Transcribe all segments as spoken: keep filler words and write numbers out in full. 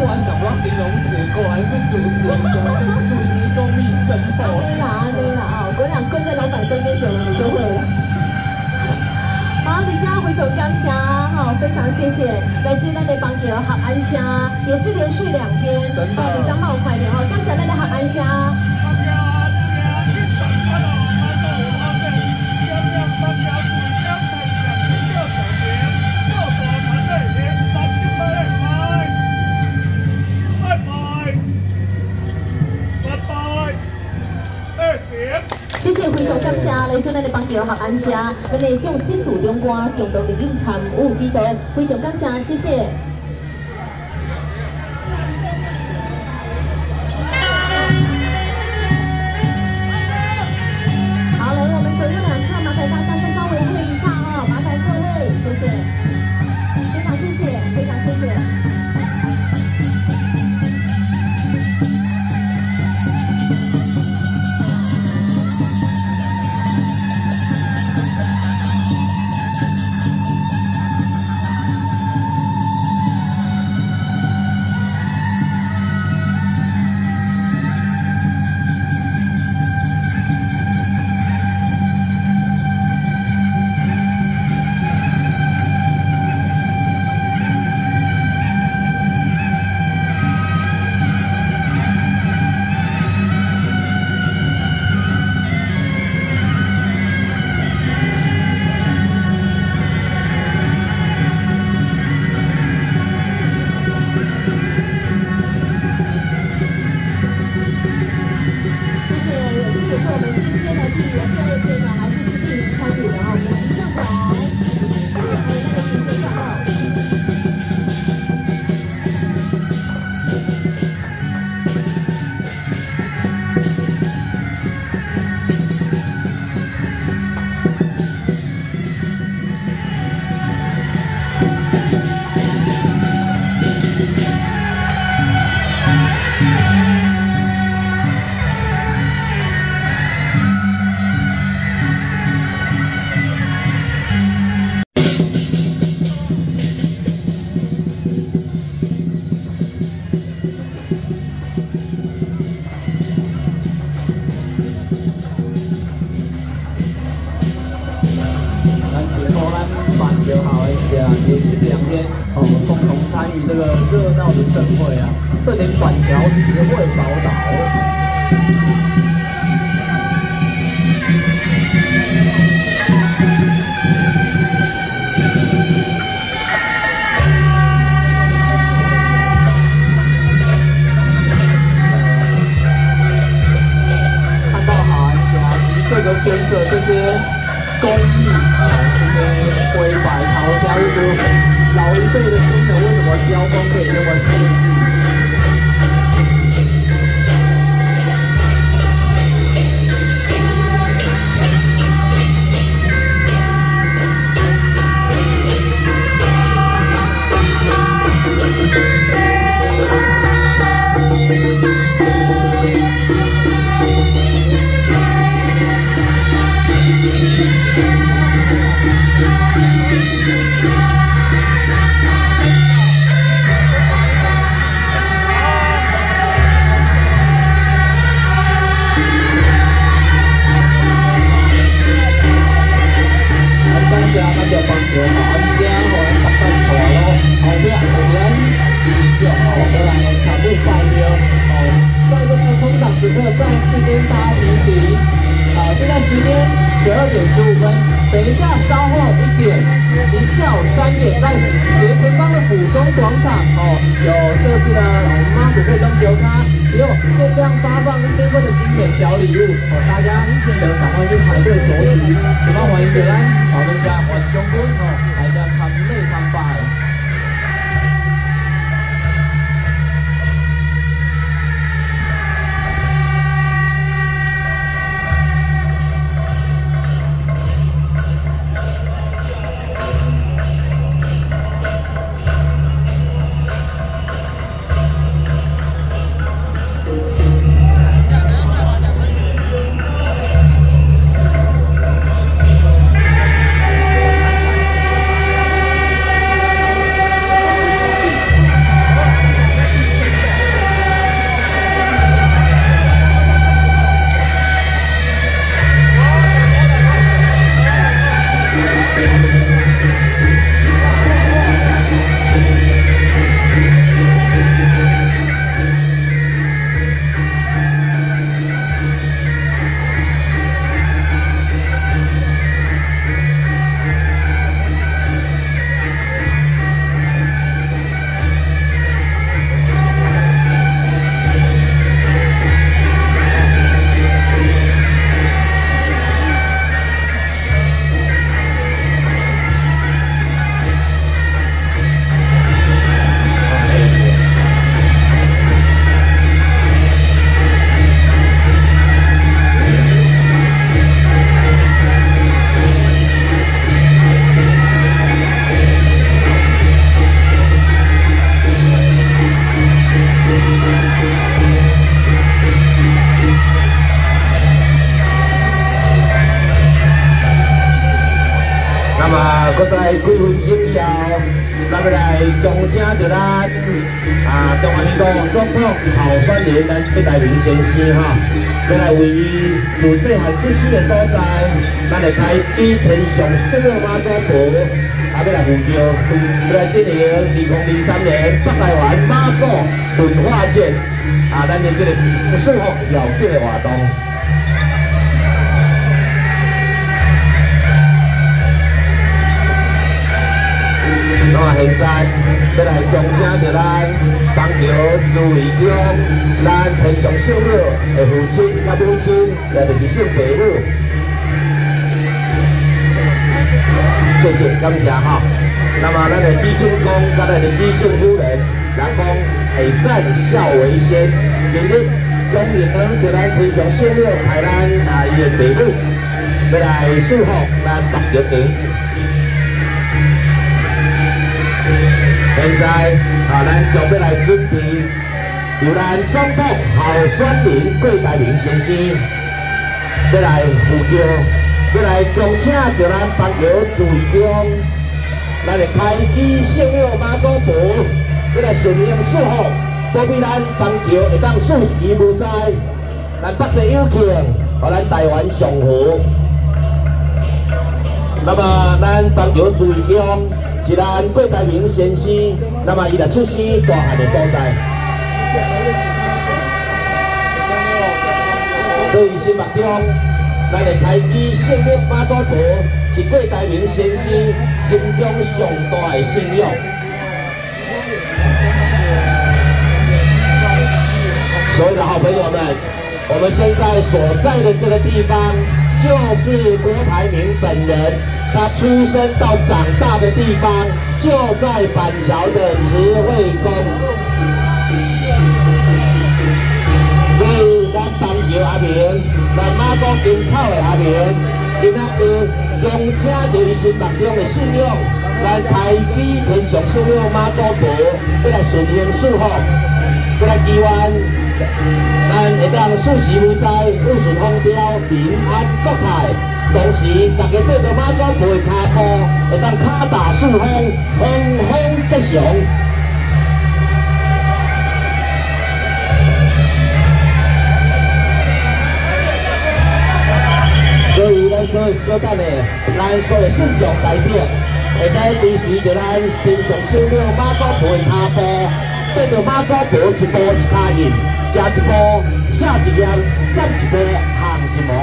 然想不到形容词，果然是主持，怎么是主持功力深厚？ 对啦，对啦啊！我讲跟在老板身边久了，你就会了。好，李佳回首感谢哈，非常谢谢来自咱的邦桥合安车，也是连续两天，哦，李张茂快点哦，感谢咱的合安车。 谢谢非常感谢来自咱的邦桥合安社，咱的种技术中官共同利用参与指导，非常感谢，谢谢。好，来，我们左右两侧麻烦大家再稍微会一下哈，麻烦各位，谢谢，非常谢谢，非常谢谢。 热闹的盛会啊，这连板桥词汇宝岛。看到好安家，其实各个选者这些工艺啊，这些灰白陶家，就觉得。 老一辈的新人为什么交工可以那么细致？十二点十五分，等一下稍后一点，一下午三点在斜前方的府中广场哦，有设置了我们妈祖可以当酒咖，也有限量发放千份的精美小礼物哦，大家记得赶快去排队索取。我们欢迎回来，我们下环中军哦，大家参内参拜。 在几分钟以后，咱要来奖请着咱啊中华民国总统候选人咱郭台铭先生哈，要来为伊自细汉出生的所在，咱来开启天上圣母妈祖婆，啊要来呼叫，要来进行二零二三年北台湾妈祖文化节啊，咱的这个祝福邀请的活动。 那么现在要来恭请着咱邦桥朱维强，咱天上圣母的父亲甲母亲，也就是圣父母。谢谢，感谢哈。那么咱的基庆公甲咱的基庆夫人，人讲会善孝为先，今日恭迎着咱天上圣母派咱啊伊的父母，要来祝福咱邦桥城。 现在啊，咱将要来准备由咱总统候选人郭台铭先生，要来呼叫，要来恭请着咱邦桥朱维强，咱来开启圣母妈祖婆，要来顺应祝福，保庇咱邦桥会当顺时无灾，咱北济有庆，互咱台湾上好。那么，咱邦桥朱维强。 是咱郭台铭先生，那么伊来出生大汉的所在，所以心目中，咱来开启圣母妈祖婆，是郭台铭先生心中上大的信仰。所有的好朋友们，我们现在所在的这个地方，就是郭台铭本人。 他出生到长大的地方就在板桥的慈惠宫，所以咱邦桥阿明，咱妈祖金口的阿明，今仔日恭请着伊心目中的信仰，咱开启天上圣母妈祖婆，要来顺应祝福，要来祈愿，咱会当事事如意，富顺风调，平安国泰。 同时，大家对着妈祖婆的脚步，会当脚踏顺风，风风吉祥。所以，咱所有小等的，咱所有信众代表，会使追随着咱天上圣母妈祖婆的脚步，对着妈祖婆一步一脚印，行一步，写一页，站一步，行一步。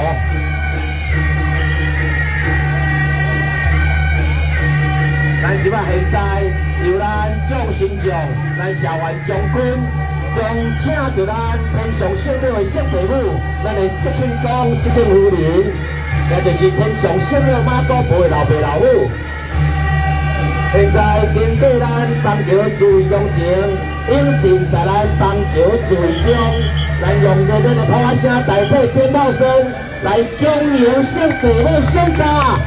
咱即摆现在由咱蒋新将、咱社员将军，恭请着咱天上圣母的圣父母，咱的接庆公、接庆夫人，也就是天上圣母妈祖婆的老爸老母。现在经过咱邦桥朱维强前，应定在咱邦桥朱维强，咱用热烈的炮声代替鞭炮声来恭迎圣父母圣家。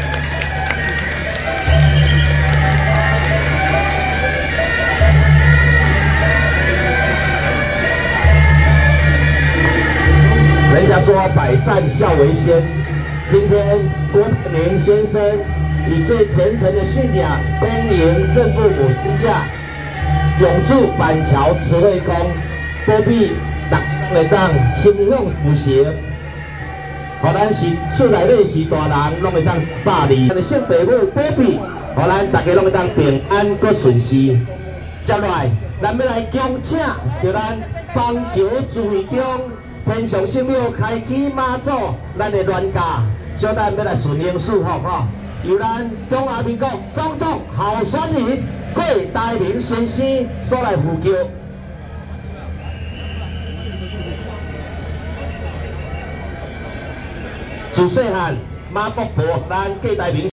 人家说百善孝为先，今天郭台铭先生以最虔诚的信仰恭迎圣父母圣驾，永驻板桥慈惠宫，保庇大家会当心向福行。互咱是厝内底是大人，拢会当百利。咱的圣父母保庇，互咱大家拢会当平安佮顺遂。接来，咱要来恭请着咱邦桥朱维强。 天上圣母开启妈祖，咱的銮驾，小等要来顺应祝福吼。由咱中华民国总统候选人郭台铭先生所来呼叫。自细汉，妈祖婆咱郭台铭。